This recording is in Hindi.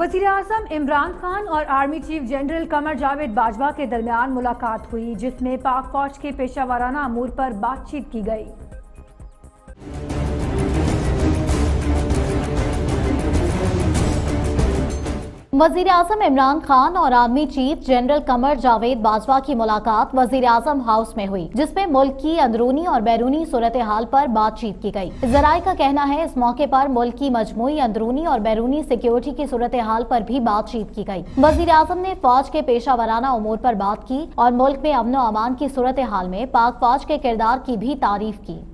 वज़ीर-ए-आज़म इमरान खान और army chief general Qamar Javed Bajwa के दरमियान मुलाकात हुई, जिसमें पाक फौज के पेशा वाराना अमूर पर बातचीत की गई। वज़ीर-ए-आज़म इमरान खान और army chief general Qamar Javed Bajwa की मुलाकात वज़ीर-ए-आज़म हाउस में हुई, जिसमें मुल्क की अंदरूनी और बैरूनी सूरत हाल पर बातचीत की गई। ज़राए का कहना है इस मौके पर मुल्क की मजमूई अंदरूनी और बैरूनी सिक्योरिटी की सूरत हाल पर भी बातचीत की गई। वज़ीर-ए-आज़म ने फौज के पेशा वाराना उमूर पर बात की और मुल्क में अमन और अमान की सूरत हाल में पाक फौज के किरदार की भी तारीफ की।